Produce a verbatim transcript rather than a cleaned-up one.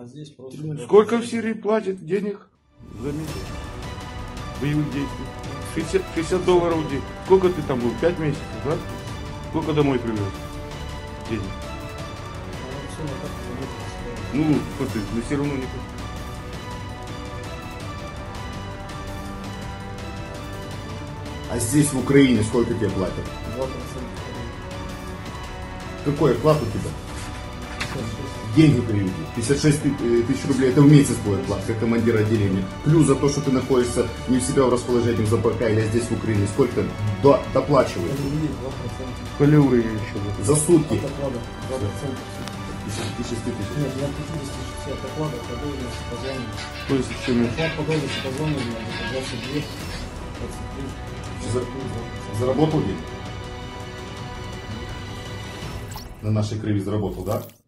А здесь просто... Сколько в Сирии платят денег за месяц боевых действий? шестьдесят, шестьдесят долларов в день. Сколько ты там был? пять месяцев, да? Сколько домой привез денег? Ну, что ты, но все равно не... А здесь, в Украине, сколько тебе платят? два процента. Какой оклад у тебя? Деньги переведи. пятьдесят шесть тысяч рублей, это в месяц будет плата, как командир отделения. Плюс за то, что ты находишься не в себя в расположении в Забаркайле, а здесь в Украине, сколько до, доплачивают? Полевые еще. За сутки. От оклада два процента. пятьдесят шесть тысяч. Нет, для пятидесяти шести от оклада по должности по званию. То есть в чем? Оклад по должности по званию это двадцать два, двадцать три. За- Заработал денег? На нашей крови заработал, да?